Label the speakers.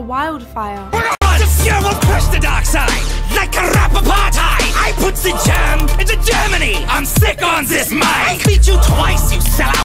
Speaker 1: Wildfire.
Speaker 2: The fear will push the dark side like a rap apartheid. I put the jam into Germany. I'm sick on this mic. I beat you twice, you sellout.